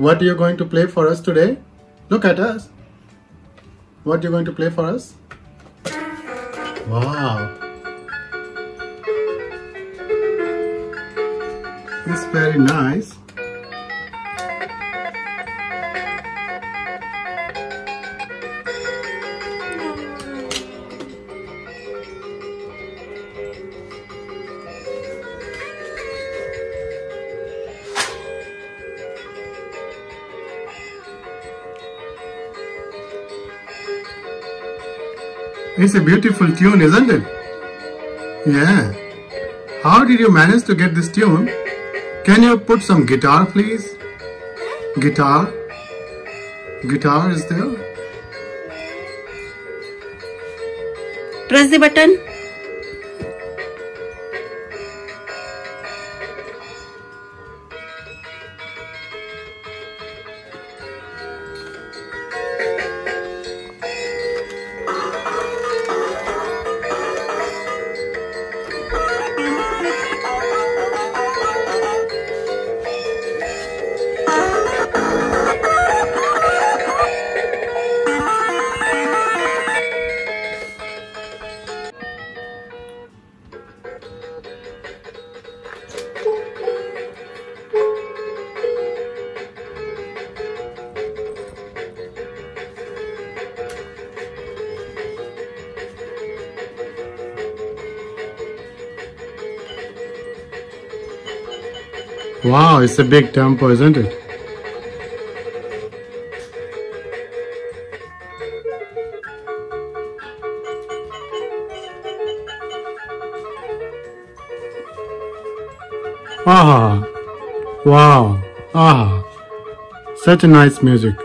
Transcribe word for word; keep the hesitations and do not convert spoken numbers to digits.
what are you going to play for us today? Look at us. What are you going to play for us? Wow. It's very nice. It's a beautiful tune, isn't it? Yeah. How did you manage to get this tune? Can you put some guitar, please? Guitar? Guitar is there? Press the button. Wow, it's a big tempo, isn't it? Ah, wow, ah, such a nice music.